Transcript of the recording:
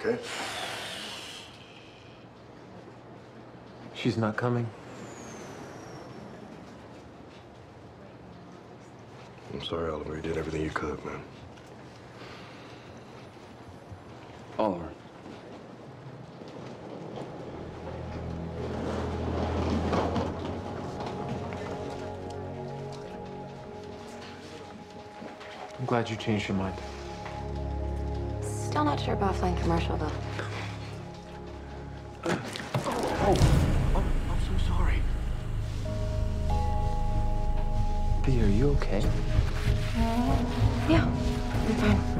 okay? She's not coming. I'm sorry, Oliver. You did everything you could, man. Oliver. I'm glad you changed your mind. Still not sure about flying commercial, though. I'm so sorry. Thea, are you okay? Yeah, I'm fine.